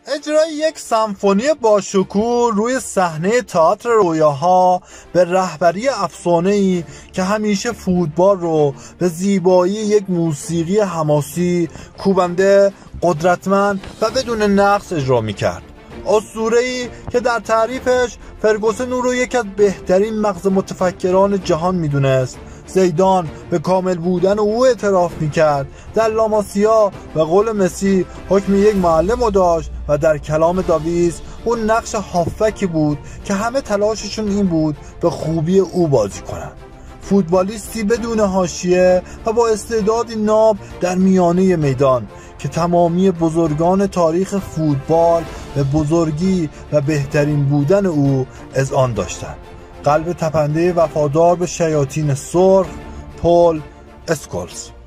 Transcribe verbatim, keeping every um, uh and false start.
اجرای یک سمفونی باشکوه روی صحنه تئاتر رویاها به رهبری افسانه‌ای که همیشه فوتبال رو به زیبایی یک موسیقی حماسی، کوبنده، قدرتمند و بدون نقص اجرا می‌کرد. اسطوره‌ای که در تعریفش فرگوسن او رو یک از بهترین مغز متفکران جهان می‌دونست. زیدان به کامل بودن او اعتراف میکرد. در لاماسیا و قول مسی حکم یک معلم داشت و در کلام داویز اون نقش هافکی بود که همه تلاششون این بود به خوبی او بازی کنن. فوتبالیستی بدون حاشیه و با استعدادی ناب در میانه میدان که تمامی بزرگان تاریخ فوتبال به بزرگی و بهترین بودن او اذعان داشتند. قلب تپنده وفادار به شیاطین سرخ، پول اسکولز.